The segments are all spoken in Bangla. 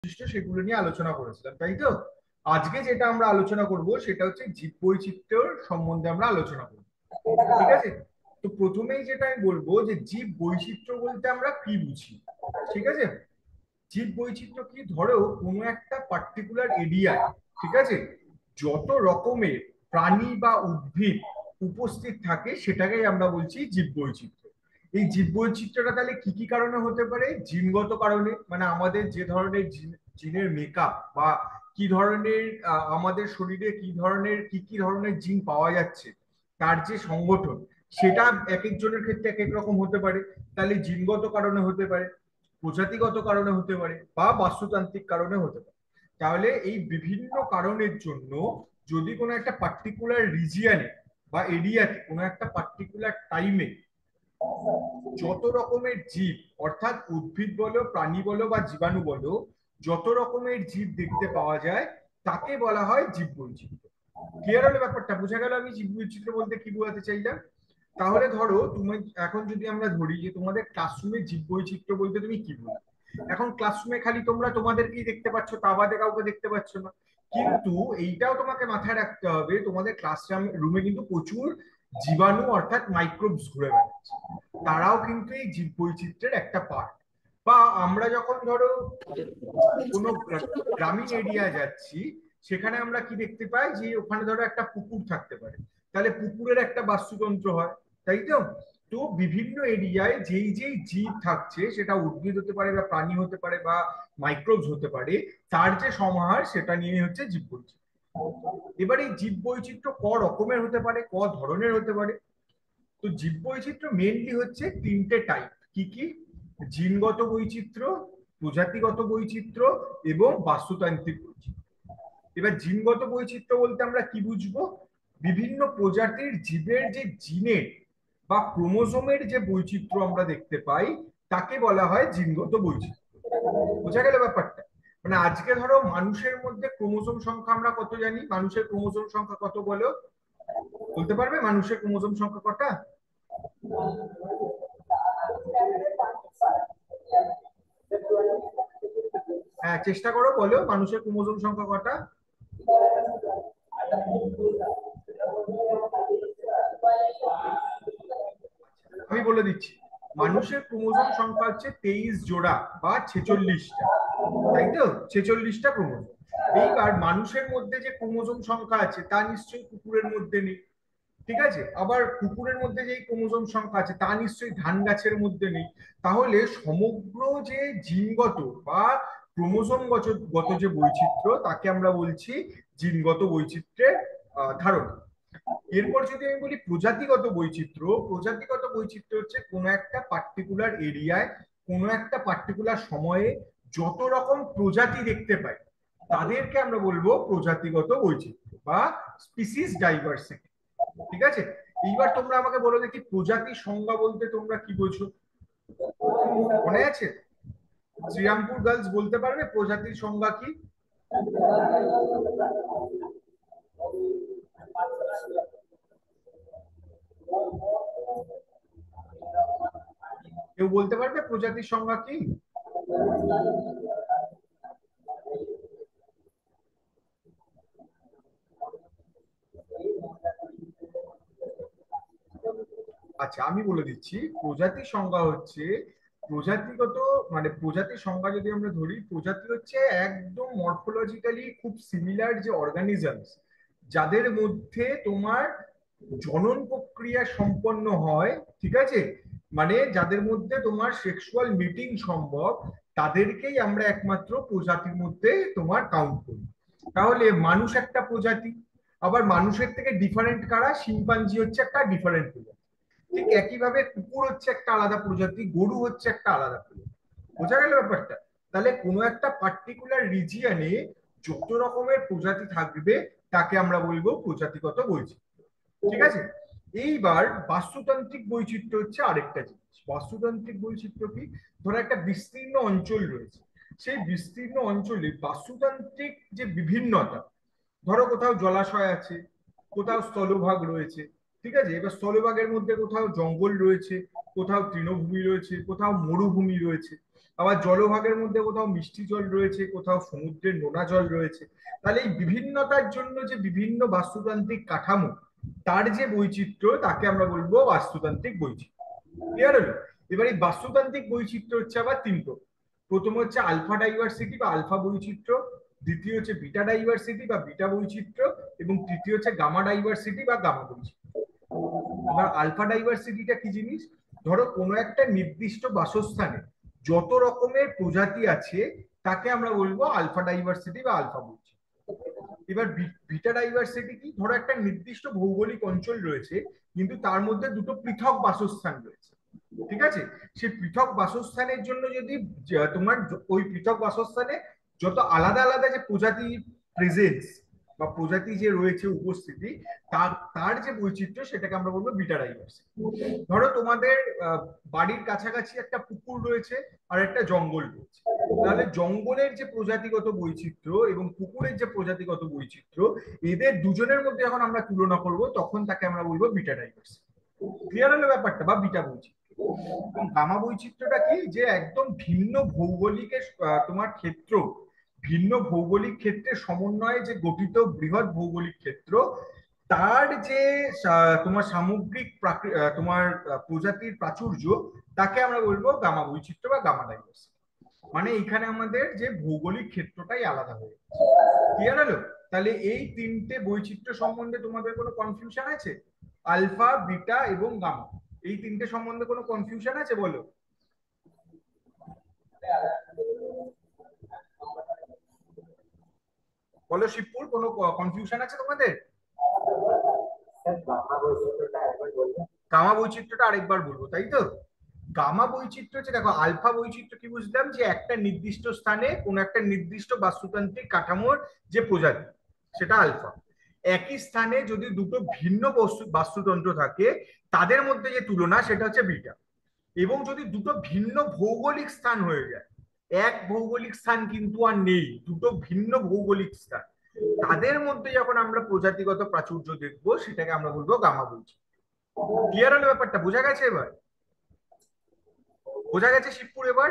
বৈশিষ্ট্য সেগুলো নিয়ে আলোচনা করেছিলাম, তাই তো? আজকে যেটা আমরা আলোচনা করব সেটা হচ্ছে জীব বৈচিত্র্য সম্বন্ধে আমরা আলোচনা করব। ঠিক আছে? তো প্রথমেই যেটা আমি বলবো যে জীব বৈচিত্র্য বলতে আমরা কি বুঝি। ঠিক আছে? জীব বৈচিত্র্য কি, ধরো কোনো একটা পার্টিকুলার এরিয়ায়, ঠিক আছে, যত রকমের প্রাণী বা উদ্ভিদ উপস্থিত থাকে সেটাকেই আমরা বলছি জীব বৈচিত্র্য। এই জীব বৈচিত্র্যটা তাহলে কি কি কারণে হতে পারে? জিনগত কারণে, মানে আমাদের যে ধরনের জিনের মেকআপ বা কি ধরনের আমাদের শরীরে কি ধরনের কি কি ধরনের জিন পাওয়া যাচ্ছে, তার যে সংগঠন, সেটা এক একজনের ক্ষেত্রে এক এক রকম হতে পারে। তাহলে জিনগত কারণে হতে পারে, প্রজাতিগত কারণে হতে পারে, বা বাস্তুতান্ত্রিক কারণে হতে পারে। তাহলে এই বিভিন্ন কারণের জন্য যদি কোনো একটা পার্টিকুলার রিজিয়নে বা এরিয়াতে কোনো একটা পার্টিকুলার টাইমে যত রকমের জীব, অর্থাৎ উদ্ভিদ বলো, প্রাণী বলো বা জীবাণু বলো, যত রকমের জীব দেখতে পাওয়া যায় তাকে বলা হয় জীব বৈচিত্র্য। ক্লিয়ার হলো ব্যাপারটা? বোঝা গেল আমি জীব বৈচিত্র্য বলতে কি বোঝাতে চাইলাম? তাহলে ধরো তুমি, এখন যদি আমরা ধরি যে তোমাদের ক্লাসরুমে জীব বৈচিত্র্য বলতে তুমি কি বলবে? এখন ক্লাসরুমে খালি তোমরা তোমাদেরকেই দেখতে পাচ্ছ, তা বাদে কাউকে দেখতে পাচ্ছ না। কিন্তু এইটাও তোমাকে মাথায় রাখতে হবে, তোমাদের ক্লাসরুম রুমে কিন্তু প্রচুর জীবাণু অর্থাৎ মাইক্রোবস ঘুরে বেড়াচ্ছে। তারাও কিন্তু এই জীব বৈচিত্র্যের একটা পার্ট। বা আমরা যখন ধরো কোনো গ্রামীণ এরিয়া যাচ্ছি, সেখানে আমরা কি দেখতে পাই যে ওখানে ধরো একটা পুকুর থাকতে পারে, তাহলে পুকুরের একটা বাস্তুতন্ত্র হয়, তাই তো? তো বিভিন্ন এরিয়ায় যেই যেই জীব থাকছে, সেটা উদ্ভিদ হতে পারে বা প্রাণী হতে পারে বা মাইক্রোবস হতে পারে, তার যে সমাহার সেটা নিয়ে হচ্ছে জীব বৈচিত্র্য। এবার এই জীব বৈচিত্র্য ক রকমের হতে পারে, ক ধরনের হতে পারে? তো জীব বৈচিত্র্য মেনলি হচ্ছে তিনটে টাইপ। কি কি? জিনগত বৈচিত্র্য, প্রজাতিগত বৈচিত্র্য এবং বাস্তুতান্ত্রিক বৈচিত্র্য। এবার জিনগত বৈচিত্র্য বলতে আমরা কি বুঝবো? বিভিন্ন প্রজাতির জীবের যে জিনের বা ক্রোমোজোমের যে বৈচিত্র্য আমরা দেখতে পাই, তাকে বলা হয় জিনগত বৈচিত্র্য। বোঝা গেল ব্যাপারটা? মানে আজকে ধরো মানুষের মধ্যে ক্রোমোজোম সংখ্যা আমরা কত জানি? মানুষের ক্রোমোজোম সংখ্যা কত বলো? বলতে পারবে মানুষের ক্রোমোজোম সংখ্যা কটা? হ্যাঁ, চেষ্টা করো, বলো মানুষের ক্রোমোজোম সংখ্যা কটা? আমি বলে দিচ্ছি, মানুষের ক্রোমোজোম সংখ্যা হচ্ছে 23 জোড়া বা 46টা, তাই তো? 46টা ক্রোমোজোম। এইবার মানুষের মধ্যে যে ক্রোমোজোম সংখ্যা আছে তা নিশ্চয়ই কুকুরের মধ্যে নেই। ঠিক আছে? আবার কুকুরের মধ্যে যে ক্রোমোজোম সংখ্যা আছে তা নিশ্চয়ই ধান গাছের মধ্যে নেই। তাহলে সমগ্র যে জিনগত বা ক্রোমোজোম গত যে বৈচিত্র্য, তাকে আমরা বলছি জিনগত বৈচিত্র্যের ধারণা। এরপর যদি আমি বলি প্রজাতিগত বৈচিত্র্য, প্রজাতিগত বৈচিত্র্য হচ্ছে কোনো একটা পার্টিকুলার এরিয়ায় কোনো একটা পার্টিকুলার সময়ে যত রকম প্রজাতি দেখতে পাই তাদেরকে আমরা বলবো প্রজাতিগত বৈচিত্র্য বা স্পিসিস ডাইভার্সিটি। ঠিক আছে? এইবার তোমরা আমাকে বলো দেখি, প্রজাতি সংজ্ঞা বলতে তোমরা কি বোঝো? মনে আছে? শ্রীরামপুর গার্লস বলতে পারবে প্রজাতির সংজ্ঞা কি? কেউ বলতে পারবে প্রজাতির সংজ্ঞা কি? আচ্ছা, আমি বলে দিচ্ছি। প্রজাতির সংজ্ঞা হচ্ছে প্রজাতিগত, মানে প্রজাতির সংজ্ঞা যদি আমরা ধরি, প্রজাতি হচ্ছে একদম মরফোলজিক্যালি খুব সিমিলার যে অর্গানিজমস, যাদের মধ্যে তোমার জনন প্রক্রিয়া সম্পন্ন হয়, ঠিক আছে, মানে যাদের মধ্যে তোমার সেক্সুয়াল মিটিং সম্ভব, তাদেরকেই আমরা একমাত্র প্রজাতির মধ্যে তোমার কাউন্ট করি। তাহলে মানুষ একটা প্রজাতি। আবার মানুষের থেকে ডিফারেন্ট কারা? শিম্পাঞ্জি হচ্ছে একটা ডিফারেন্ট প্রজাতি। ঠিক একইভাবে কুকুর হচ্ছে একটা আলাদা প্রজাতি, গরু হচ্ছে একটা আলাদা প্রজাতি। বোঝা গেল ব্যাপারটা? তাহলে কোনো একটা পার্টিকুলার রিজিয়নে যত রকমের প্রজাতি থাকবে তাকে আমরা বলবো প্রজাতিগত বৈচিত্র্য। ঠিক আছে? এইবার বাস্তুতান্ত্রিক বৈচিত্র্য হচ্ছে আরেকটা জিনিস। বাস্তুতান্ত্রিক বৈচিত্র্য কি? ধরো একটা বিস্তীর্ণ অঞ্চল রয়েছে, সেই বিস্তীর্ণ অঞ্চলে বাস্তুতান্ত্রিক যে বিভিন্নতা, ধরো কোথাও জলাশয় আছে, কোথাও স্থলভাগ রয়েছে, ঠিক আছে, এবার স্থলভাগের মধ্যে কোথাও জঙ্গল রয়েছে, কোথাও তৃণভূমি রয়েছে, কোথাও মরুভূমি রয়েছে। আবার জলভাগের মধ্যে কোথাও মিষ্টি জল রয়েছে, কোথাও সমুদ্রের নোনা জল রয়েছে। তাহলে এই বিভিন্নতার জন্য যে বিভিন্ন বাস্তুতান্ত্রিক কাঠামো, তার যে বৈচিত্র্য, তাকে আমরা বলবো বাস্তুতান্ত্রিক বৈচিত্র্য। ক্লিয়ার হলো? এবার এই বাস্তুতান্ত্রিক বৈচিত্র্য হচ্ছে আবার তিন প্রকার। প্রথম হচ্ছে আলফা ডাইভার্সিটি বা আলফা বৈচিত্র্য, দ্বিতীয় হচ্ছে বিটা ডাইভার্সিটি বা বিটা বৈচিত্র্য, এবং তৃতীয় হচ্ছে গামা ডাইভার্সিটি বা গামা বৈচিত্র্য। এবার আলফা ডাইভার্সিটিটা কি জিনিস? ধরো কোনো একটা নির্দিষ্ট বাসস্থানে যত রকমের প্রজাতি আছে, তাকে আমরা বলবো আলফা ডাইভার্সিটি বা আলফা বৈচিত্র্য। এবার বিটা ডাইভার্সিটি কি? ধরো একটা নির্দিষ্ট ভৌগোলিক অঞ্চল রয়েছে, কিন্তু তার মধ্যে দুটো পৃথক বাসস্থান রয়েছে। ঠিক আছে? সেই পৃথক বাসস্থানের জন্য যদি তোমার ওই পৃথক বাসস্থানে যত আলাদা আলাদা যে প্রজাতি প্রেজেন্স বা প্রজাতি যে রয়েছে উপস্থিতি, তার তার যে বৈচিত্র্য, সেটাকে আমরা বলবো বিটা ডাইভার্সিটি। ধরো তোমাদের বাড়ির কাছাকাছি একটা পুকুর রয়েছে আর একটা জঙ্গল রয়েছে, তাহলে জঙ্গলের যে প্রজাতিগত বৈচিত্র্য এবং পুকুরের যে প্রজাতিগত বৈচিত্র্য, এদের দুজনের মধ্যে যখন আমরা তুলনা করব, তখন তাকে আমরা বলবো বিটা ডাইভার্সিটি। ক্লিয়ার হলো ব্যাপারটা? বা বিটা বৈচিত্র্য। এবং গামা বৈচিত্র্যটা কি? যে একদম ভিন্ন ভৌগোলিকের তোমার ক্ষেত্র, ভিন্ন ভৌগোলিক ক্ষেত্রের সমন্বয়ে যে গঠিত বৃহৎ ভৌগোলিক ক্ষেত্র, তার যে তোমার সামগ্রিক তোমার প্রজাতির প্রাচুর্য, তাকে আমরা বলবো গামা বৈচিত্র্য বা গামা ডাইভার্সিটি। মানে এখানে আমাদের যে ভৌগোলিক ক্ষেত্রটাই আলাদা হয়ে যাচ্ছে। ক্লিয়ার হলো? তাহলে এই তিনটে বৈচিত্র্য সম্বন্ধে তোমাদের কোনো কনফিউশন আছে? আলফা, বিটা এবং গামা, এই তিনটে সম্বন্ধে কোনো কনফিউশন আছে বলো? বলো শিবপুর, কোনো কনফিউশন আছে তোমাদের? গামা বৈচিত্র্যটা আরেকবার বলবো, তাই তো? গামা বৈচিত্র্য হচ্ছে, দেখো আলফা বৈচিত্র্য কি বুঝলাম, যে একটা নির্দিষ্ট স্থানে কোন একটা নির্দিষ্ট বাস্তুতান্ত্রিক কাঠামোর যে প্রজাতি, সেটা আলফা। একই স্থানে যদি দুটো ভিন্ন বাস্তুতন্ত্র থাকে, তাদের মধ্যে যে তুলনা, সেটা হচ্ছে বিটা। এবং যদি দুটো ভিন্ন ভৌগোলিক স্থান হয়ে যায়, এক ভৌগোলিক স্থান কিন্তু আর নেই, দুটো ভিন্ন ভৌগোলিক স্থান, তাদের মধ্যে যখন আমরা প্রজাতিগত প্রাচুর্য দেখবো, সেটাকে আমরা বলবো গামা বৈচিত্র্য। ক্লিয়ার হলো ব্যাপারটা? বোঝা গেছে এবার? বোঝা গেছে শিবপুর এবার?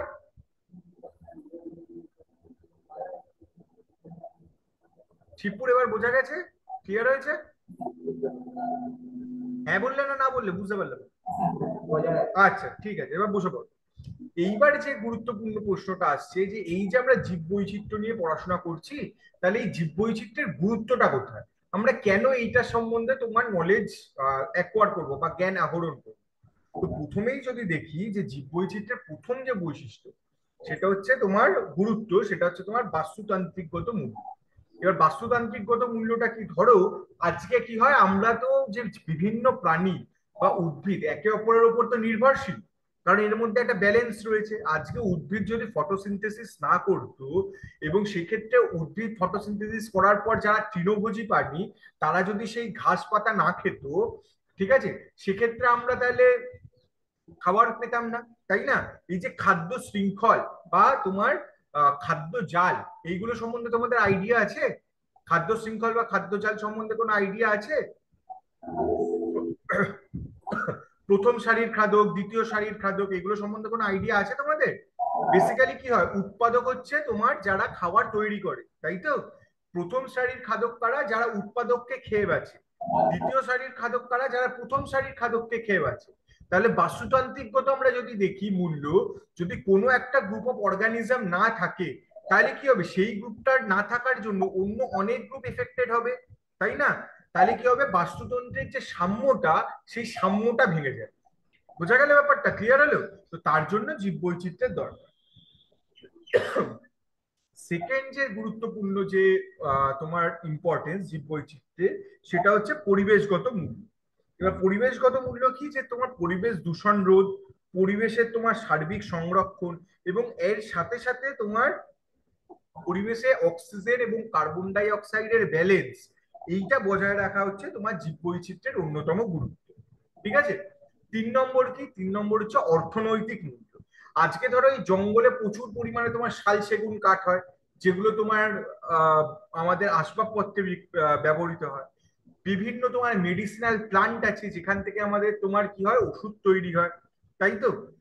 শিবপুর এবার বোঝা গেছে? ক্লিয়ার হয়েছে? হ্যাঁ বললে না না বললে বুঝতে পারলাম। আচ্ছা ঠিক আছে, এবার বসে পড়ো। এইবার যে গুরুত্বপূর্ণ প্রশ্নটা আসছে, যে এই যে আমরা জীববৈচিত্র্য নিয়ে পড়াশোনা করছি, তাহলে এই জীববৈচিত্র্যের গুরুত্বটা কোথায়? আমরা কেন এইটা সম্বন্ধে তোমার নলেজ অ্যাকোয়ার করবো বা জ্ঞান আহরণ করবো? তো প্রথমেই যদি দেখি যে জীববৈচিত্র্যের প্রথম যে বৈশিষ্ট্য, সেটা হচ্ছে তোমার গুরুত্ব, সেটা হচ্ছে তোমার বাস্তুতান্ত্রিকগত মূল্য। এবার বাস্তুতান্ত্রিকগত মূল্যটা কি? ধরো আজকে কি হয়, আমরা তো যে বিভিন্ন প্রাণী বা উদ্ভিদ একে অপরের উপর তো নির্ভরশীল, কারণ এর মধ্যে একটা ব্যালেন্স রয়েছে। আজকে উদ্ভিদ যদি ফটোসিনথেসিস না করতো, এবং সেক্ষেত্রে উদ্ভিদ ফটোসিনথেসিস করার পর যারা তৃণভোজী প্রাণী, তারা যদি সেই ঘাস পাতা না খেত, ঠিক আছে, সেক্ষেত্রে আমরা তাহলে খাবার পেতাম না, তাই না? এই যে খাদ্য শৃঙ্খল বা তোমার খাদ্য জাল, এইগুলো সম্বন্ধে তোমাদের আইডিয়া আছে? খাদ্য শৃঙ্খল বা খাদ্য জাল সম্বন্ধে কোনো আইডিয়া আছে? প্রথম সারির খাদক, দ্বিতীয় সারির খাদক, এগুলো সম্বন্ধে কোনো আইডিয়া আছে তোমাদের? বেসিক্যালি কি হয়, উৎপাদক হচ্ছে তোমার যারা খাবার তৈরি করে, তাই তো? প্রথম সারির খাদক কারা? যারা উৎপাদককে খেয়ে বাঁচে। দ্বিতীয় সারির খাদক কারা? যারা প্রথম সারির খাদককে খেয়ে বাঁচে। তাহলে বাস্তুতান্ত্রিকগত আমরা যদি দেখি মূল্য, যদি কোনো একটা গ্রুপ অফ অর্গানিজম না থাকে, তাহলে কি হবে? সেই গ্রুপটার না থাকার জন্য অন্য অনেক গ্রুপ এফেক্টেড হবে, তাই না? তাহলে কি হবে? বাস্তুতন্ত্রের যে সাম্যটা, সেই সাম্যটা ভেঙে যায়। বোঝা গেল ব্যাপারটা? ক্লিয়ার হলো? তো তার জন্য জীববৈচিত্র্যের দরকার। সেকেন্ড যে গুরুত্বপূর্ণ যে তোমার ইম্পর্টেন্স জীববৈচিত্র্যে, সেটা হচ্ছে পরিবেশগত মূল্য। এবার পরিবেশগত মূল্য কি? যে তোমার পরিবেশ দূষণ রোধ, পরিবেশের তোমার সার্বিক সংরক্ষণ, এবং এর সাথে সাথে তোমার পরিবেশে অক্সিজেন এবং কার্বন ডাই অক্সাইডের ব্যালেন্স, এইটা বজায় রাখা হচ্ছে তোমার জীববৈচিত্র্যের অন্যতম গুরুত্ব। ঠিক আছে? তিন নম্বর কি? তিন নম্বর হচ্ছে অর্থনৈতিক মূল্য। আজকে ধরো এই জঙ্গলে প্রচুর পরিমাণে তোমার শাল সেগুন কাঠ হয়, যেগুলো তোমার আমাদের আসবাবপত্রে ব্যবহৃত হয়। বিভিন্ন তোমার মেডিসিনাল প্লান্ট আছে, যেখান থেকে আমাদের তোমার কি হয়, ওষুধ তৈরি হয়, তাই তো?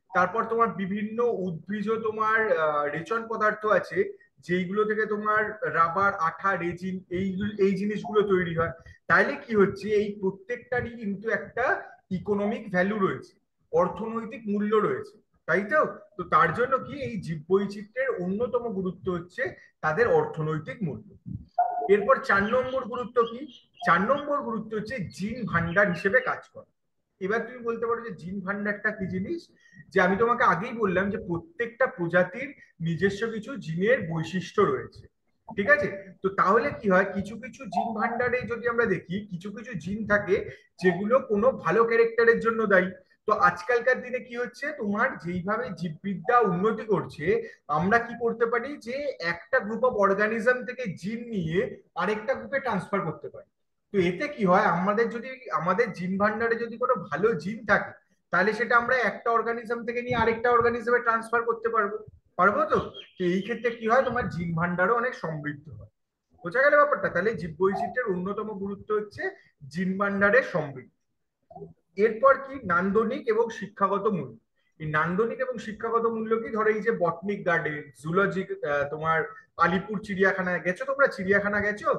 তারপর তোমার বিভিন্ন উদ্ভিজ তোমার রেচন পদার্থ আছে, যেইগুলো থেকে তোমার রাবার, আঠা, রেজিন এই জিনিসগুলো তৈরি হয়। তাইলে কি হচ্ছে, এই প্রত্যেকটারই কিন্তু একটা ইকোনমিক ভ্যালু রয়েছে, অর্থনৈতিক মূল্য রয়েছে, তাই তো? তো তার জন্য কি এই জীববৈচিত্র্যের অন্যতম গুরুত্ব হচ্ছে তাদের অর্থনৈতিক মূল্য। এরপর 4 নম্বর গুরুত্ব কি? 4 নম্বর গুরুত্ব হচ্ছে জিন ভান্ডার হিসেবে কাজ করে। এবার তুমি বলতে পারো যে জিন ভান্ডারটা কি জিনিস? যে আমি তোমাকে আগেই বললাম যে প্রত্যেকটা প্রজাতির নিজস্ব কিছু জিনের বৈশিষ্ট্য রয়েছে, ঠিক আছে? তো তাহলে কি হয়, কিছু কিছু জিন ভান্ডারে যদি আমরা দেখি, কিছু কিছু জিন থাকে যেগুলো কোনো ভালো ক্যারেক্টারের জন্য দায়ী। তো আজকালকার দিনে কি হচ্ছে, তোমার যেইভাবে জীববিদ্যা উন্নতি করছে, আমরা কি করতে পারি যে একটা গ্রুপ অফ অর্গানিজম থেকে জিন নিয়ে আরেকটা গ্রুপে ট্রান্সফার করতে পারি। তো এতে কি হয়, আমাদের যদি আমাদের জিন ভান্ডারে যদি কোনো ভালো জিন থাকে, তাহলে সেটা আমরা একটা অর্গানিজম থেকে নিয়ে আরেকটা অর্গানিজমে ট্রান্সফার করতে পারবো। পারবো তো? তো এই ক্ষেত্রে কি হয়, তোমার জিন ভান্ডারও অনেক সমৃদ্ধ হয়। বোঝা গেল ব্যাপারটা? তাহলে জীববৈচিত্র্যের অন্যতম গুরুত্ব হচ্ছে জিন ভান্ডারের সমৃদ্ধি। এরপর কি, নান্দনিক এবং শিক্ষাগত মূল্য। এই নান্দনিক এবং শিক্ষাগত মূল্য কি, ধরো এই যে বটনিক গার্ডেন, জুলজিক, তোমার আলিপুর চিড়িয়াখানায় গেছো তোমরা? চিড়িয়াখানা গেছো?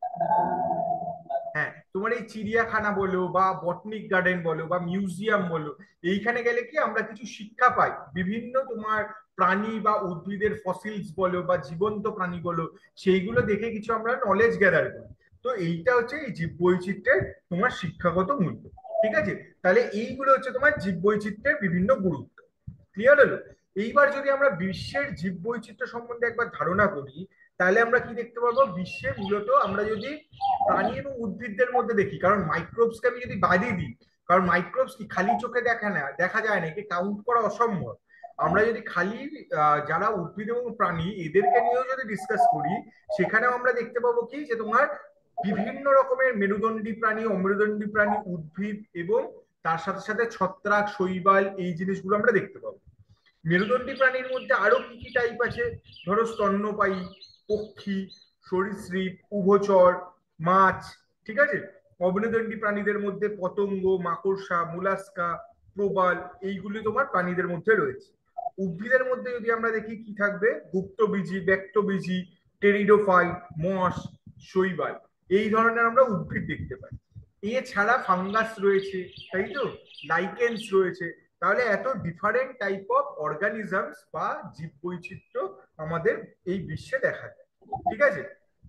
হ্যাঁ, তোমার এই চিড়িয়াখানা বলো বা বটনিক গার্ডেন বলো বা মিউজিয়াম বলো, এইখানে গেলে কি আমরা কিছু শিক্ষা পাই, বিভিন্ন তোমার প্রাণী বা উদ্ভিদের ফসিলস বলো বা জীবন্ত প্রাণী বলো, সেইগুলো দেখে কিছু আমরা নলেজ গ্যাদার করি। তো এইটা হচ্ছে এই জীববৈচিত্র্যের তোমার শিক্ষাগত মূল্য। ঠিক আছে? তাহলে এইগুলো হচ্ছে তোমার জীববৈচিত্র্যের বিভিন্ন গুরুত্ব। ক্লিয়ার হলো? এইবার যদি আমরা বিশ্বের জীববৈচিত্র্য সম্বন্ধে একবার ধারণা করি, তাহলে আমরা কি দেখতে পাবো, বিশ্বে মূলত আমরা যদি প্রাণী এবং উদ্ভিদদের মধ্যে দেখি, কারণ মাইক্রোবসকে আমি যদি বাদই দিই, কারণ মাইক্রোবস কি খালি চোখে দেখা যায় না, একে কাউন্ট করা অসম্ভব। আমরা যদি খালি যারা উদ্ভিদ এবং প্রাণী এদেরকে নিয়েও যদি ডিসকাস করি, সেখানেও আমরা দেখতে পাবো কি, যে তোমার বিভিন্ন রকমের মেরুদণ্ডী প্রাণী, অমেরুদণ্ডী প্রাণী, উদ্ভিদ এবং তার সাথে সাথে ছত্রাক, শৈবাল, এই জিনিসগুলো আমরা দেখতে পাবো। মেরুদণ্ডী প্রাণীর মধ্যে আরো কি কি টাইপ আছে, ধরো স্তন্যপায়ী, পক্ষী, সরীসৃপ, উভচর, মাছ, ঠিক আছে? অমেরুদণ্ডী প্রাণীদের মধ্যে পতঙ্গ, মাকড়সা, মোলাস্কা, প্রবাল, এইগুলি তোমার প্রাণীদের মধ্যে রয়েছে। উদ্ভিদের মধ্যে যদি আমরা দেখি কি থাকবে, গুপ্তবীজী, ব্যক্তবীজী, টেরিডোফাইট, মস, শৈবাল, এই ধরনের আমরা উদ্ভিদ দেখতে পাই। এছাড়া ফাঙ্গাস রয়েছে, তাই তো? লাইকেন্স রয়েছে। তাহলে এত ডিফারেন্ট টাইপ অফ অর্গানিজমস বা জীববৈচিত্র্য আমাদের এই বিশ্বে দেখা যায়। ঠিক আছে?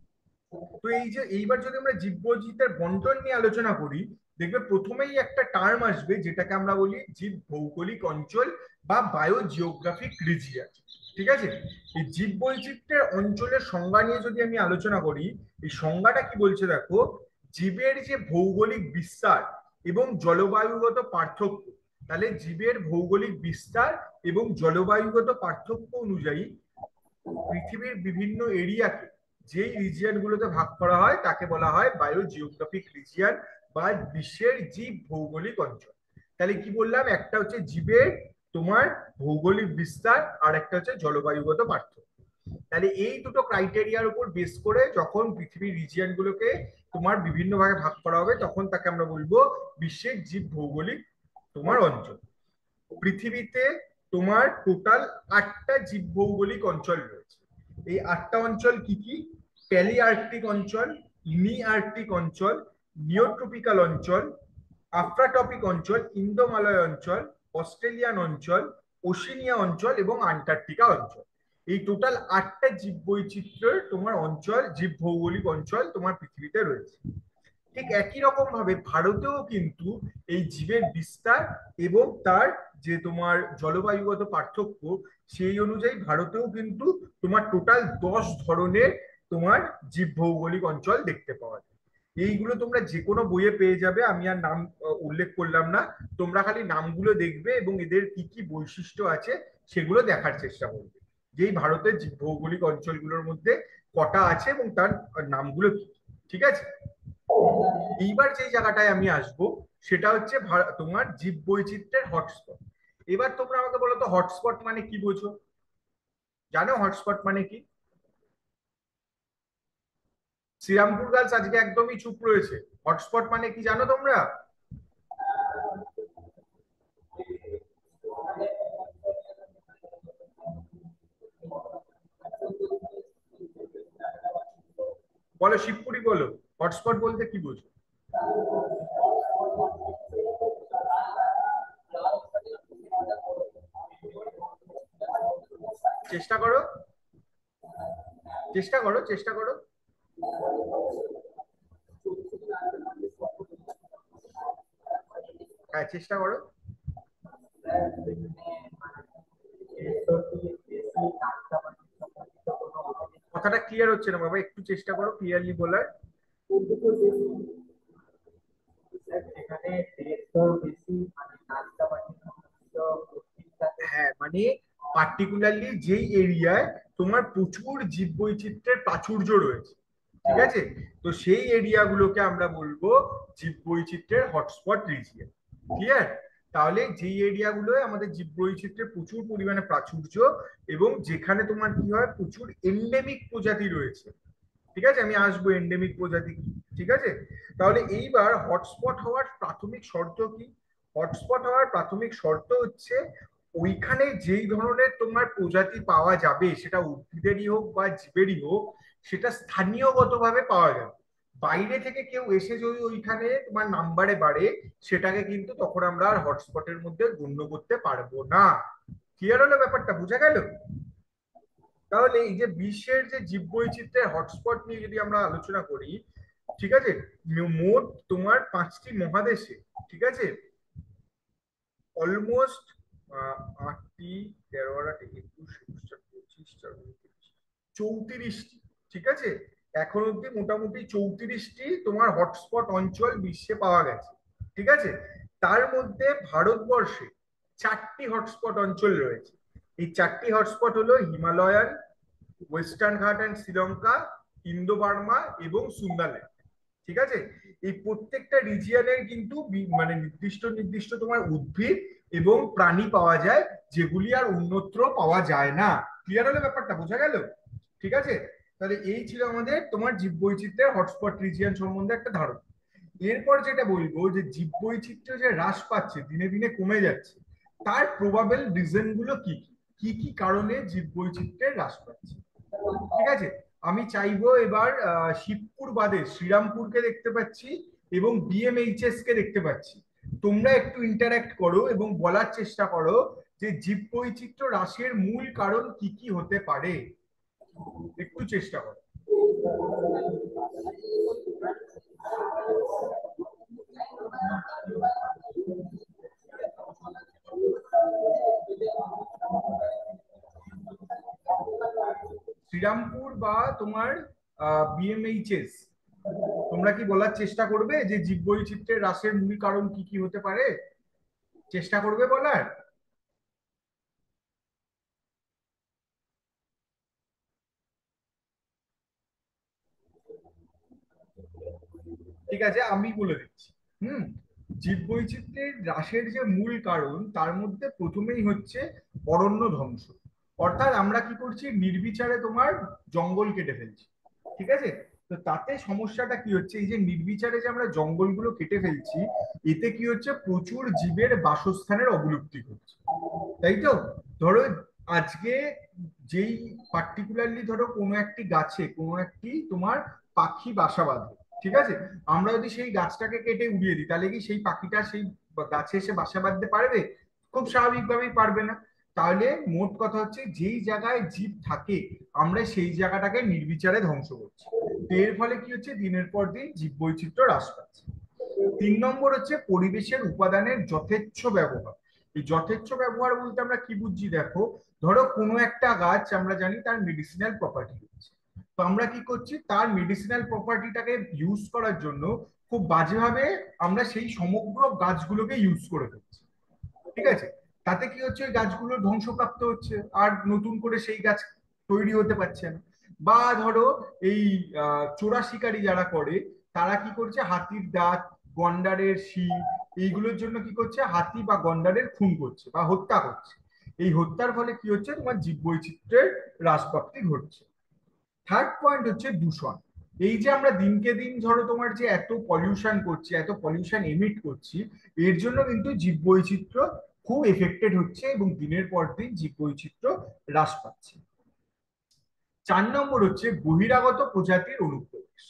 তো এই যে এইবার যদি আমরা জীববৈচিত্র্যের বন্টন নিয়ে আলোচনা করি, দেখবে প্রথমেই একটা টার্ম আসবে যেটাকে আমরা বলি জীব ভৌগোলিক অঞ্চল বা বায়োজিওগ্রাফিক রিজিয়ন। ঠিক আছে? এই জীববৈচিত্র্যের অঞ্চলের সংজ্ঞা নিয়ে যদি আমি আলোচনা করি, এই সংজ্ঞাটা কি বলছে দেখো, জীবের যে ভৌগোলিক বিস্তার এবং জলবায়ুগত পার্থক্য। তাহলে জীবের ভৌগোলিক বিস্তার এবং জলবায়ুগত পার্থক্য অনুযায়ী পৃথিবীর বিভিন্ন এরিয়াকে যেই রিজিয়ন গুলোতে ভাগ করা হয় তাকে বলা হয় বায়োজিওগ্রাফিক রিজিয়ন বা বিশ্বের জীব ভৌগোলিক অঞ্চল। তাহলে কি বললাম, একটা হচ্ছে জীবের তোমার ভৌগোলিক বিস্তার, আর একটা হচ্ছে জলবায়ুগত পার্থক্য। তাহলে এই দুটো ক্রাইটেরিয়ার উপর বেস করে যখন পৃথিবীর রিজিয়ন গুলোকে তোমার বিভিন্ন ভাগে ভাগ করা হবে, তখন তাকে আমরা বলবো বিশ্বের জীব ভৌগোলিক তোমার অঞ্চল। পৃথিবীতে তোমার টোটাল 8টা জীব ভৌগোলিক অঞ্চল রয়েছে। এই 8টা অঞ্চল কি কি? প্যালি আর্কটিক অঞ্চল, নি আর্কটিক অঞ্চল, নিওট্রপিক্যাল অঞ্চল, আফ্রাটপিক অঞ্চল, ইন্দোমালয় অঞ্চল, অস্ট্রেলিয়ান অঞ্চল, ওশিনিয়া অঞ্চল এবং আন্টার্কটিকা অঞ্চল। এই টোটাল 8টা জীব বৈচিত্র্যের তোমার অঞ্চল, জীব ভৌগোলিক অঞ্চল তোমার পৃথিবীতে রয়েছে। ঠিক একই রকম ভাবে ভারতেও কিন্তু এই জীবের বিস্তার এবং তার যে তোমার জলবায়ুগত পার্থক্য, সেই অনুযায়ী ভারতেও কিন্তু তোমার টোটাল 10 ধরনের তোমার জীব ভৌগোলিক অঞ্চল দেখতে পাওয়া যায়। এইগুলো তোমরা যে কোনো বইয়ে পেয়ে যাবে, আমি আর নাম উল্লেখ করলাম না। তোমরা খালি নামগুলো দেখবে এবং এদের কি কি বৈশিষ্ট্য আছে সেগুলো দেখার চেষ্টা করবে, যেই ভারতের জীব ভৌগোলিক অঞ্চলগুলোর মধ্যে কটা আছে এবং তার নামগুলো কি। ঠিক আছে? এইবার যে জায়গাটায় আমি আসব, সেটা হচ্ছে তোমার জীব বৈচিত্র্যের হটস্পট। এবার তোমরা আমাকে বলো তো, হটস্পট মানে কি বোঝো? জানো হটস্পট মানে কি? শ্রীরামপুর গার্লস আজকে একদমই চুপ রয়েছে। হটস্পট মানে কি জানো তোমরা? বলো শিবপুরি বলো, হটস্পট বলতে কি বোঝো? চেষ্টা করো, চেষ্টা করো, চেষ্টা করো। হ্যাঁ, চেষ্টা করো। কথাটা ক্লিয়ার হচ্ছে না বাবা, একটু চেষ্টা করো ক্লিয়ারলি বলার। হ্যাঁ মানে পার্টিকুলারলি যেই এরিয়ায় তোমার প্রচুর জীববৈচিত্র্যের প্রাচুর্য রয়েছে, ঠিক আছে, তো সেই এরিয়াগুলোকে আমরা বলবো জীববৈচিত্র্যের হটস্পট রিজিয়ন। ক্লিয়ার? তাহলে যেই এরিয়াগুলোয় আমাদের জীববৈচিত্র্যের প্রচুর পরিমাণে প্রাচুর্য এবং যেখানে তোমার কি হয় প্রচুর এন্ডেমিক প্রজাতি রয়েছে, ঠিক আছে, আমি আসবো এন্ডেমিক প্রজাতি কি, ঠিক আছে। তাহলে এইবার হটস্পট হওয়ার প্রাথমিক শর্ত কি? হটস্পট হওয়ার প্রাথমিক শর্ত হচ্ছে ওইখানে যেই ধরনের তোমার প্রজাতি পাওয়া যাবে, সেটা উদ্ভিদেরই হোক বা জীবেরই হোক, সেটা স্থানীয়গতভাবে পাওয়া যাবে। বাইরে থেকে কেউ এসে যদি ওইখানে তোমার নাম্বারে বাড়ে, সেটাকে কিন্তু তখন আমরা আর হটস্পটের মধ্যে গণ্য করতে পারবো না। ক্লিয়ার হলো ব্যাপারটা, বোঝা গেল? তাহলে এই যে বিশ্বের যে জীববৈচিত্র্যের হটস্পট নিয়ে যদি আমরা আলোচনা করি, ঠিক আছে, মোট তোমার 5টি মহাদেশে, ঠিক আছে, অলমোস্ট 8টি, 13, 21, 21, 25, 34টি, ঠিক আছে, এখন অব্দি মোটামুটি 34টি তোমার হটস্পট অঞ্চল বিশ্বে পাওয়া গেছে, ঠিক আছে। তার মধ্যে ভারতবর্ষে 4টি হটস্পট অঞ্চল রয়েছে। এই 4টি হটস্পট হলো Himalayan, western Ghat and Sri Lanka, Indo Burma এবং সুন্দারল্যান্ড, ঠিক আছে। এই প্রত্যেকটা রিজিয়নের কিন্তু মানে নির্দিষ্ট নির্দিষ্ট তোমার উদ্ভিদ এবং প্রাণী পাওয়া যায়, যেগুলি আর অন্যত্র পাওয়া যায় না। ক্লিয়ার হলো ব্যাপারটা, বোঝা গেল? ঠিক আছে। তাহলে এই ছিল আমাদের তোমার জীববৈচিত্র্যের হটস্পট রিজিয়ন সম্বন্ধে একটা ধারণা। এরপর যেটা বলবো যে জীববৈচিত্র্য যে হ্রাস পাচ্ছে, দিনে দিনে কমে যাচ্ছে, তার প্রবাবল রিজন গুলো কি কি, কি কি কারণে জীববৈচিত্র্যের হ্রাস পাচ্ছে, ঠিক আছে। আমি চাইবো এবার শিবপুর বাদে শ্রীরামপুরকে দেখতে পাচ্ছি এবং বিএমএইচএস কে দেখতে পাচ্ছি। তোমরা একটু ইন্টারঅ্যাক্ট করো এবং বলার চেষ্টা করো যে জীববৈচিত্র্য হ্রাসের মূল কারণ কি কি হতে পারে, একটু চেষ্টা করো। শ্রীরামপুর বা তোমার বিএমএইচএস, তোমরা কি বলার চেষ্টা করবে যে জীববৈচিত্র্যের হ্রাসের মূল কারণ কি কি হতে পারে? চেষ্টা করবে বলার? ঠিক আছে, আমি বলে দিচ্ছি। হুম। জীববৈচিত্র্যের হ্রাসের যে মূল কারণ, তার মধ্যে প্রথমেই হচ্ছে অরণ্য ধ্বংস। অর্থাৎ আমরা কি করছি, নির্বিচারে তোমার জঙ্গল কেটে ফেলছি, ঠিক আছে। তো তাতে সমস্যাটা কি হচ্ছে, এই যে নির্বিচারে যে আমরা জঙ্গলগুলো কেটে ফেলছি, এতে কি হচ্ছে প্রচুর জীবের বাসস্থানের অবলুপ্তি ঘটছে, তাই তো। ধরো আজকে যেই পার্টিকুলারলি ধরো কোনো একটি গাছে কোনো একটি তোমার পাখি বাসা বাঁধে, ঠিক আছে, আমরা যদি সেই গাছটাকে কেটে উড়িয়ে দিই, তাহলে কি সেই পাখিটা সেই গাছে এসে বাসা বাঁধতে পারবে? খুব স্বাভাবিকভাবেই পারবে না। তাহলে মোট কথা হচ্ছে যেই জায়গায় জীব থাকে, আমরা সেই জায়গাটাকে নির্বিচারে ধ্বংস করছি। তো এর ফলে কি হচ্ছে, দিনের পর দিন জীববৈচিত্র্য হ্রাস পাচ্ছে। 3 নম্বর হচ্ছে পরিবেশের উপাদানের যথেচ্ছ ব্যবহার। এই যথেচ্ছ ব্যবহার বলতে আমরা কি বুঝছি দেখো, ধরো কোনো একটা গাছ আমরা জানি তার মেডিসিনাল প্রপার্টি রয়েছে, তো আমরা কি করছি, তার মেডিসিনাল প্রপার্টিটাকে ইউজ করার জন্য খুব বাজেভাবে আমরা সেই সমগ্র গাছগুলোকে ইউজ করে ফেলছি, ঠিক আছে। তাতে কি হচ্ছে, ওই গাছগুলো ধ্বংসপ্রাপ্ত হচ্ছে, আর নতুন করে সেই গাছ তৈরি হতে পারছে না। বা ধরো এই চোরা শিকারী যারা করে, তারা কি করছে, হাতির দাঁত, গন্ডারের শিং, এইগুলোর জন্য কি করছে, হাতি বা গন্ডারের খুন করছে বা হত্যা করছে। এই হত্যার ফলে কি হচ্ছে, তোমার জীববৈচিত্র্যের হ্রাসপ্রাপ্তি ঘটছে। থার্ড পয়েন্ট হচ্ছে দূষণ। এই যে আমরা দিনকে দিন ধরো তোমার যে এত পলিউশন করছি, এত পলিউশন এমিট করছি, এর জন্য কিন্তু জীববৈচিত্র্য খুব এফেক্টেড হচ্ছে এবং দিনের পর দিন জীববৈচিত্র্য হ্রাস পাচ্ছে। 4 নম্বর হচ্ছে বহিরাগত প্রজাতির অনুপ্রবেশ।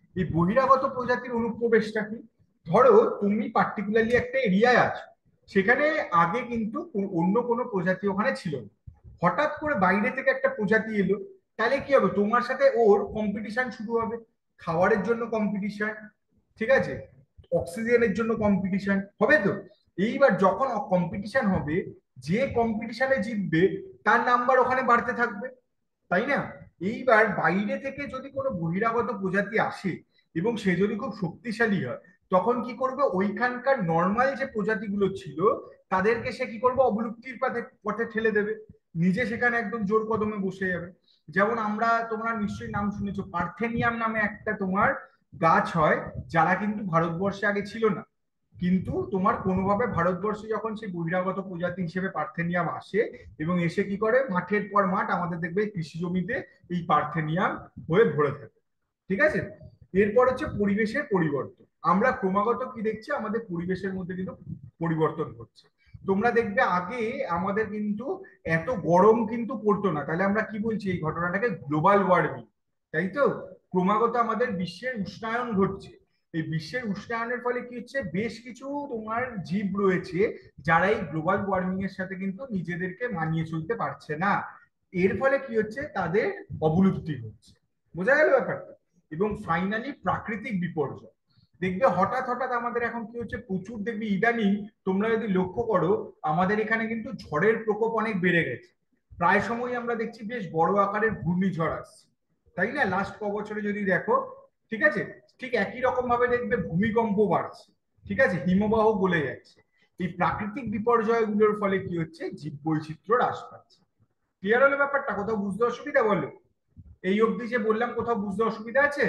এই বহিরাগত প্রজাতির অনুপ্রবেশটা কি? ধরো তুমি পার্টিকুলারলি একটা এরিয়ায় আছো, সেখানে আগে কিন্তু অন্য কোনো প্রজাতি ওখানে ছিল না, হঠাৎ করে বাইরে থেকে একটা প্রজাতি এলো, তাহলে কি হবে, তোমার সাথে ওর কম্পিটিশন শুরু হবে, খাবারের জন্য কম্পিটিশন, ঠিক আছে, অক্সিজেনের জন্য কম্পিটিশন হবে তো। এইবার যখন কম্পিটিশন হবে, যে কম্পিটিশনে জিতবে তার নাম্বার ওখানে বাড়তে থাকবে, তাই না? এইবার বাইরে থেকে যদি কোনো বহিরাগত প্রজাতি আসে এবং সে যদি খুব শক্তিশালী হয়, তখন কি করবে, ওইখানকার নর্মাল যে প্রজাতিগুলো ছিল তাদেরকে সে কি করবে, অবলুপ্তির পথে পথে ঠেলে দেবে, নিজে সেখানে একদম জোর কদমে বসে যাবে। যেমন তোমরা নিশ্চয়ই নাম শুনেছো, পার্থেনিয়াম নামে একটা তোমার গাছ হয়, যারা কিন্তু ভারতবর্ষে আগে ছিল না, কিন্তু তোমার কোনোভাবে ভারতবর্ষে যখন সেই বহিরাগত প্রজাতি হিসেবে পার্থেনিয়াম আসে এবং এসে কি করে, মাঠের পর মাঠ আমাদের দেখবে কৃষি জমিতে এই পার্থেনিয়াম হয়ে ভরে থাকে, ঠিক আছে। এরপর হচ্ছে পরিবেশের পরিবর্তন। আমরা ক্রমাগত কি দেখছি, আমাদের পরিবেশের মধ্যে কিন্তু পরিবর্তন হচ্ছে। তোমরা দেখবে আগে আমাদের কিন্তু এত গরম কিন্তু পড়তো না, তাহলে আমরা কি বলছি, এই ঘটনাটাকে গ্লোবাল ওয়ার্মিং, তাই তো। ক্রমাগত আমাদের বিশ্বের উষ্ণায়ন ঘটছে, এই বিশ্বের উষ্ণায়নের ফলে কি হচ্ছে, বেশ কিছু তোমার জীব রয়েছে যারা এই গ্লোবাল ওয়ার্মিং এর সাথে কিন্তু নিজেদেরকে মানিয়ে চলতে পারছে না, এর ফলে কি হচ্ছে, তাদের অবলুপ্তি হচ্ছে। বোঝা গেল ব্যাপারটা? এবং ফাইনালি প্রাকৃতিক বিপর্যয়। দেখবে হঠাৎ হঠাৎ আমাদের এখন কি হচ্ছে, প্রচুর দেখবি ইদানিং, তোমরা যদি লক্ষ্য করো, আমাদের এখানে কিন্তু ঝড়ের প্রকোপ অনেক বেড়ে গেছে, প্রায় সময় আমরা দেখছি বেশ বড় আকারের ঘূর্ণিঝড় আসছে, তাই না, লাস্ট ক বছরে যদি দেখো, ঠিক আছে। ঠিক একই রকম ভাবে দেখবে ভূমিকম্প বাড়ছে, ঠিক আছে, হিমবাহ গলে যাচ্ছে। এই প্রাকৃতিক বিপর্যয়গুলোর ফলে কি হচ্ছে, জীব বৈচিত্র্য হ্রাস পাচ্ছে। ক্লিয়ার হলো ব্যাপারটা? কোথাও বুঝতে অসুবিধা বলো? এই অবধি যে বললাম, কোথাও বুঝতে অসুবিধা আছে?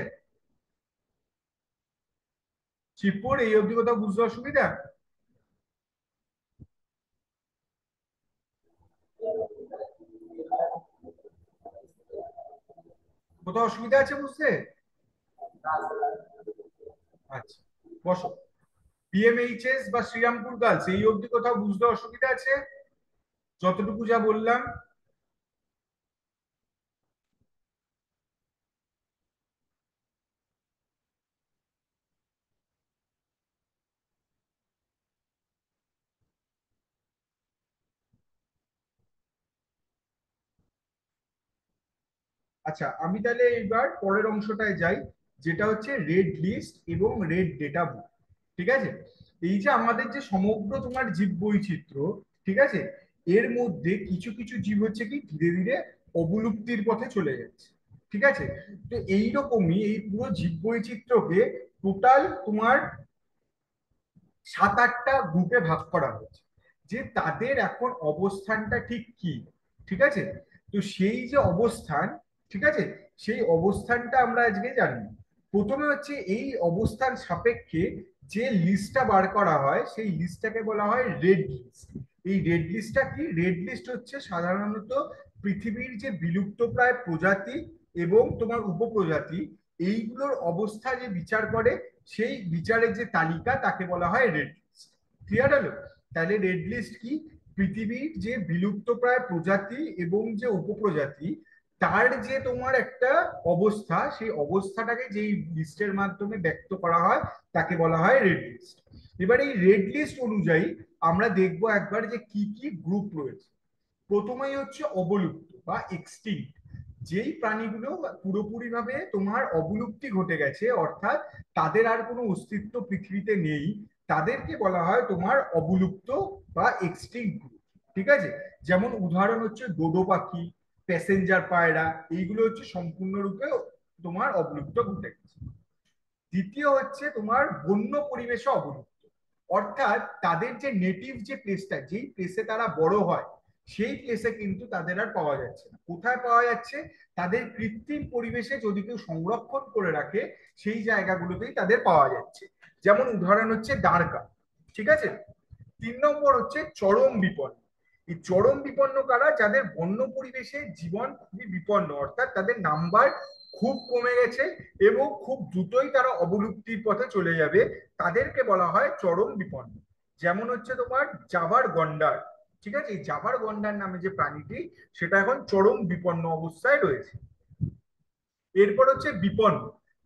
শিবপুর, এই অবধি কোথাও বুঝতে অসুবিধা? কোথাও অসুবিধা আছে বুঝতে? আচ্ছা, বসো। বিএমএইচএস বা শ্রীরামপুর গার্লস, এই অবধি কোথাও বুঝতে অসুবিধা আছে? যতটুকু যা বললাম। আচ্ছা, আমি তাহলে এবার পরের অংশটায় যাই, যেটা হচ্ছে রেড লিস্ট এবং রেড ডেটা বুক। ঠিক আছে, এই যে আমাদের যে সমগ্র তোমার জীব বৈচিত্র্য, ঠিক আছে, এর মধ্যে কিছু কিছু জীব হচ্ছে কি ধীরে ধীরে অবলুপ্তির পথে চলে যাচ্ছে, ঠিক আছে। তো এইরকমই এই পুরো জীব বৈচিত্র্যকে টোটাল তোমার 7-8টা গ্রুপে ভাগ করা হয়েছে, যে তাদের এখন অবস্থানটা ঠিক কি, ঠিক আছে। তো সেই যে অবস্থান, ঠিক আছে, সেই অবস্থানটা আমরা আজকে জানি। প্রথমে হচ্ছে এই অবস্থান সাপেক্ষে যে লিস্টটা বার করা হয়, সেই লিস্টটাকে বলা হয় রেড লিস্ট। এই রেড লিস্টটা কি? রেড লিস্ট হচ্ছে সাধারণত পৃথিবীর যে বিলুপ্তপ্রায় প্রজাতি এবং তোমার উপপ্রজাতি, এইগুলোর অবস্থা যে বিচার করে, সেই বিচারের যে তালিকা তাকে বলা হয় রেড লিস্ট। ক্লিয়ার হলো? তাহলে রেড লিস্ট কি? পৃথিবীর যে বিলুপ্তপ্রায় প্রজাতি এবং যে উপপ্রজাতি, তার যে তোমার একটা অবস্থা, সেই অবস্থাটাকে যেই লিস্টের মাধ্যমে ব্যক্ত করা হয় তাকে বলা হয় রেড লিস্ট। এবার এই রেড লিস্ট অনুযায়ী আমরা দেখবো একবার যে কি কি গ্রুপ রয়েছে। প্রথমেই হচ্ছে অবলুপ্ত বা এক্সটিংক্ট, যেই প্রাণীগুলো পুরোপুরি ভাবে তোমার অবলুপ্তি ঘটে গেছে, অর্থাৎ তাদের আর কোনো অস্তিত্ব পৃথিবীতে নেই, তাদেরকে বলা হয় তোমার অবলুপ্ত বা এক্সটিংক্ট গ্রুপ, ঠিক আছে। যেমন উদাহরণ হচ্ছে ডোডো পাখি, প্যাসেঞ্জার পায়রা, এইগুলো হচ্ছে সম্পূর্ণরূপে তোমার অবলুপ্ত ঘটে গেছে। দ্বিতীয় হচ্ছে তোমার বন্য পরিবেশে অবলুপ্ত, অর্থাৎ তাদের যে নেটিভ যে প্লেসটা, যেই প্লেসে তারা বড় হয়, সেই প্লেসে কিন্তু তাদের আর পাওয়া যাচ্ছে না। কোথায় পাওয়া যাচ্ছে? তাদের কৃত্রিম পরিবেশে যদি কেউ সংরক্ষণ করে রাখে, সেই জায়গাগুলোতেই তাদের পাওয়া যাচ্ছে। যেমন উদাহরণ হচ্ছে দাঁড়কা, ঠিক আছে। 3 নম্বর হচ্ছে চরম বিপন্ন। এই চরম বিপন্ন কারা? যাদের বন্য পরিবেশে জীবন খুবই বিপন্ন, অর্থাৎ তাদের নাম্বার খুব কমে গেছে এবং খুব দ্রুতই তারা অবলুপ্তির পথে চলে যাবে, তাদেরকে বলা হয় চরম বিপন্ন। যেমন হচ্ছে তোমার জাভার গন্ডার, ঠিক আছে, এই জাভার গন্ডার নামে যে প্রাণীটি, সেটা এখন চরম বিপন্ন অবস্থায় রয়েছে। এরপর হচ্ছে বিপন্ন।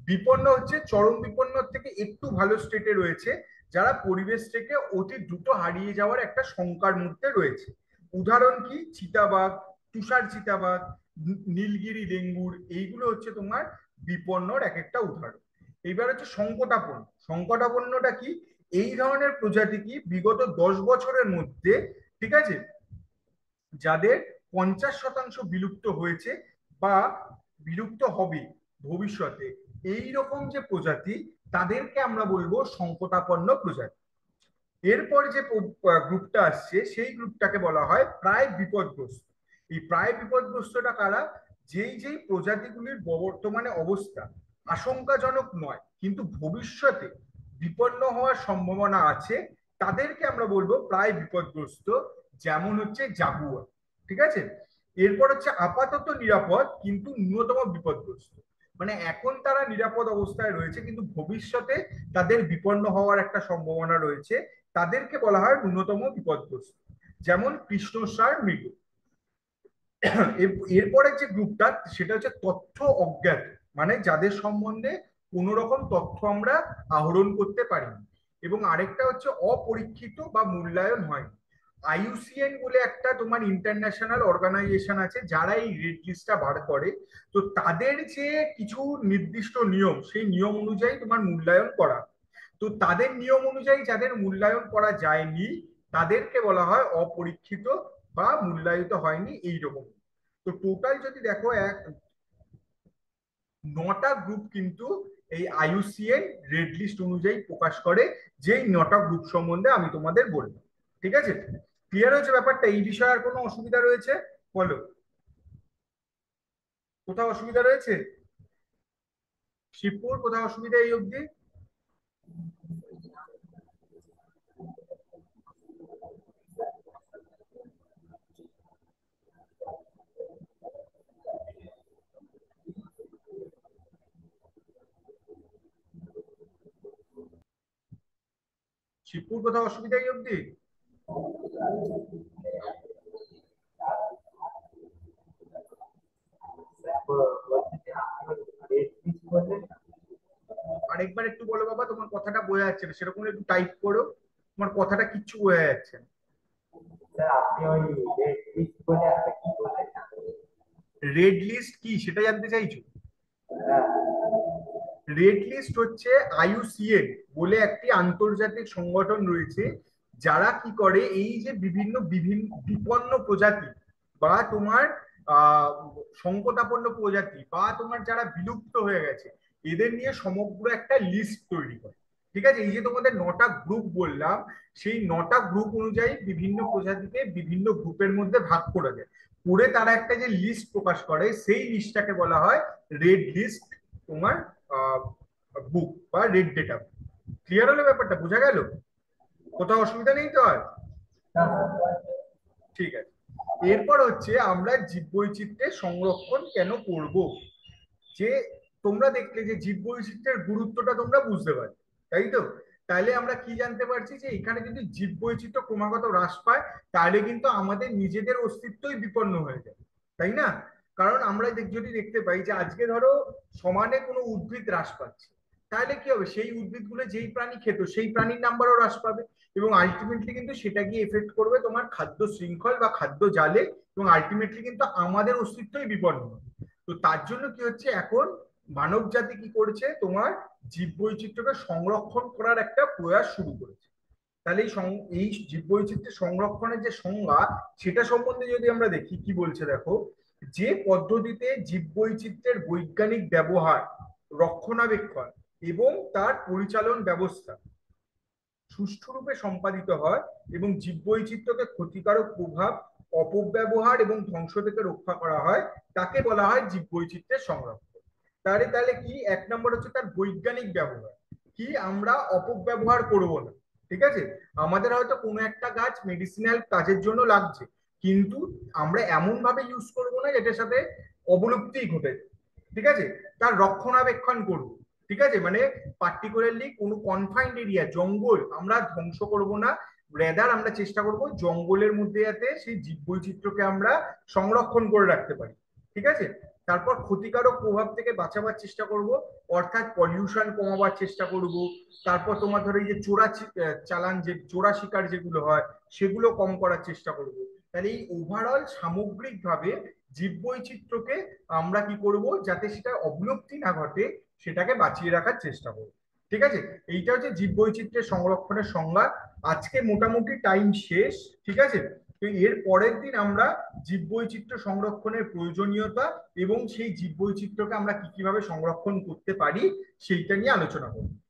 বিপন্ন হচ্ছে চরম বিপন্নর থেকে একটু ভালো স্টেটে রয়েছে, যারা পরিবেশ থেকে অতি দ্রুত হারিয়ে যাওয়ার একটা শঙ্কার মধ্যে রয়েছে। উদাহরণ কি? চিতাবাঘ, তুষার চিতাবাঘ, নীলগিরি লেঙ্গুর, এইগুলো হচ্ছে তোমার বিপন্নর এক একটা উদাহরণ। এইবার হচ্ছে সংকটাপন্ন। সংকটাপন্নটা কি? এই ধরনের প্রজাতি কি বিগত 10 বছরের মধ্যে, ঠিক আছে, যাদের 50% বিলুপ্ত হয়েছে বা বিলুপ্ত হবে ভবিষ্যতে, এই রকম যে প্রজাতি, তাদেরকে আমরা বলবো সংকটাপন্ন প্রজাতি। এরপর যে গ্রুপটা আসছে সেই গ্রুপটাকে বলা হয় প্রায় বিপদগ্রস্ত। এই প্রায় বিপদগ্রস্তটা কারা? যেই যেই প্রজাতিগুলির বর্তমানে অবস্থা আশঙ্কাজনক নয় কিন্তু ভবিষ্যতে বিপন্ন হওয়ার সম্ভাবনা আছে, তাদেরকে আমরা বলবো প্রায় বিপদগ্রস্ত। যেমন হচ্ছে জাগুয়ার, ঠিক আছে। এরপর হচ্ছে আপাতত নিরাপদ কিন্তু ন্যূনতম বিপদগ্রস্ত, মানে এখন তারা নিরাপদ অবস্থায় রয়েছে কিন্তু ভবিষ্যতে তাদের বিপন্ন হওয়ার একটা সম্ভাবনা রয়েছে, তাদেরকে বলা হয় ন্যূনতম বিপদগ্রস্ত। যেমন কৃষ্ণসার মৃগ। এরপরে যে গ্রুপটা সেটা হচ্ছে তথ্য অজ্ঞাত, মানে যাদের সম্বন্ধে কোন রকম তথ্য আমরা আহরণ করতে পারিনি। এবং আরেকটা হচ্ছে অপরীক্ষিত বা মূল্যায়ন হয়। আইইউসিএন বলে একটা তোমার ইন্টারন্যাশনাল অর্গানাইজেশন আছে যারা এই রেড লিস্টটা বার করে। তো তাদের যে কিছু নির্দিষ্ট নিয়ম, সেই নিয়ম অনুযায়ী তোমার মূল্যায়ন করা। তো তাদের নিয়ম অনুযায়ী যাদের মূল্যায়ন করা যায়নি, তাদেরকে বলা হয় অপরীক্ষিত বা মূল্যায়িত হয়নি এইরকম। তো টোটাল যদি দেখো 9টা গ্রুপ কিন্তু এই আইইউসিএন রেড লিস্ট অনুযায়ী প্রকাশ করে, যেই 9টা গ্রুপ সম্বন্ধে আমি তোমাদের বলবো। ঠিক আছে? ক্লিয়ার হয়েছে ব্যাপারটা? এই বিষয়ে আর কোনো অসুবিধা রয়েছে? বলো, কোথাও অসুবিধা রয়েছে? শিবপুর, কোথাও অসুবিধা এই অবধি? শিবপুর, কোথাও অসুবিধা এই অবধি? আরেকবার একটু বলো বাবা, তোমার কথাটা বোঝা যাচ্ছে না, সেরকম একটু টাইপ করো, তোমার কথাটা কিচ্ছু বোঝা যাচ্ছে না। রেড লিস্ট কি সেটা জানতে চাইছো? রেড লিস্ট হচ্ছে আইইউসিএন বলে একটি আন্তর্জাতিক সংগঠন রয়েছে, যারা কি করে এই যে বিভিন্ন বিভিন্ন বিপন্ন প্রজাতি বা তোমার আহ সংকটাপন্ন প্রজাতি বা তোমার যারা বিলুপ্ত হয়ে গেছে, এদের নিয়ে সমগ্র একটা লিস্ট তৈরি করে। ঠিক আছে? এই যে তোমাদের 9টা গ্রুপ বললাম, সেই 9টা গ্রুপ অনুযায়ী বিভিন্ন প্রজাতিকে বিভিন্ন গ্রুপের মধ্যে ভাগ করে দেয়, করে তারা একটা যে লিস্ট প্রকাশ করে, সেই লিস্টটাকে বলা হয় রেড লিস্ট তোমার বুক বা রেড ডেটা। ক্লিয়ার হলো ব্যাপারটা? বোঝা গেল? কোথাও অসুবিধা নেই তো আর? ঠিক আছে। এরপর হচ্ছে আমরা জীববৈচিত্র্যের সংরক্ষণ কেন করব। যে তোমরা দেখলে যে জীববৈচিত্র্যের গুরুত্বটা তোমরা বুঝতে পারছো, তাই তো? তাইলে আমরা কি জানতে পারছি যে এখানে যদি জীববৈচিত্র্য ক্রমাগত হ্রাস পায়, তাহলে কিন্তু আমাদের নিজেদের অস্তিত্বই বিপন্ন হয়ে যায়, তাই না? কারণ আমরা যদি দেখতে পাই যে আজকে ধরো সমানে কোনো উদ্ভিদ হ্রাস পাচ্ছে, তাহলে কি হবে? সেই উদ্ভিদগুলো যেই প্রাণী খেত সেই প্রাণীর নাম্বারও হ্রাস পাবে, এবং আলটিমেটলি কিন্তু সেটা গিয়ে এফেক্ট করবে তোমার খাদ্য শৃঙ্খল বা খাদ্য জালে, এবং আলটিমেটলি কিন্তু আমাদের অস্তিত্বই বিপন্ন হবে। তো তার জন্য কি হচ্ছে, এখন মানব জাতি কি করছে, তোমার জীববৈচিত্র্যকে সংরক্ষণ করার একটা প্রয়াস শুরু করেছে। তাহলে এই জীববৈচিত্র্য সংরক্ষণের যে সংজ্ঞা, সেটা সম্বন্ধে যদি আমরা দেখি কি বলছে দেখো, যে পদ্ধতিতে জীববৈচিত্র্যের বৈজ্ঞানিক ব্যবহার, রক্ষণাবেক্ষণ এবং তার পরিচালন ব্যবস্থা সুষ্ঠুরূপে সম্পাদিত হয় এবং জীববৈচিত্র্যকে ক্ষতিকারক প্রভাব, অপব্যবহার এবং ধ্বংস থেকে রক্ষা করা হয়, তাকে বলা হয় জীববৈচিত্র্যের সংরক্ষণ। তাহলে তাহলে কি? 1 নম্বর হচ্ছে তার বৈজ্ঞানিক ব্যবহার, কি আমরা অপব্যবহার করব না। ঠিক আছে? আমাদের হয়তো কোনো একটা গাছ মেডিসিনাল কাজের জন্য লাগছে, কিন্তু আমরা এমন ভাবে ইউজ করব না যেটার সাথে অবলুপ্তি ঘটে। ঠিক আছে? তার রক্ষণাবেক্ষণ করব। ঠিক আছে? মানে পার্টিকুলারলি কোনো কনফাইন্ড এরিয়া জঙ্গল আমরা ধ্বংস করব না, রেদার আমরা চেষ্টা করব জঙ্গলের মধ্যে যাতে সেই জীববৈচিত্র্যকে আমরা সংরক্ষণ করে রাখতে পারি। ঠিক আছে? তারপর ক্ষতিকারক প্রভাব থেকে বাঁচাবার চেষ্টা করব, অর্থাৎ পলিউশন কমাবার চেষ্টা করব। তারপর তোমার ধরো এই যে চালান, যে চোরা শিকার যেগুলো হয় সেগুলো কম করার চেষ্টা করব। তাহলে এই ওভারঅল সামগ্রিকভাবে জীববৈচিত্র্যকে আমরা কি করব, যাতে সেটা অবলুপ্তি না ঘটে সেটাকে বাঁচিয়ে রাখার চেষ্টা করব। ঠিক আছে, এইটা হচ্ছে জীববৈচিত্র্যের সংরক্ষণের সংজ্ঞা। আজকে মোটামুটি টাইম শেষ। ঠিক আছে, তো এর পরের দিন আমরা জীববৈচিত্র্য সংরক্ষণের প্রয়োজনীয়তা এবং সেই জীববৈচিত্র্যকে আমরা কি কিভাবে সংরক্ষণ করতে পারি সেইটা নিয়ে আলোচনা করব।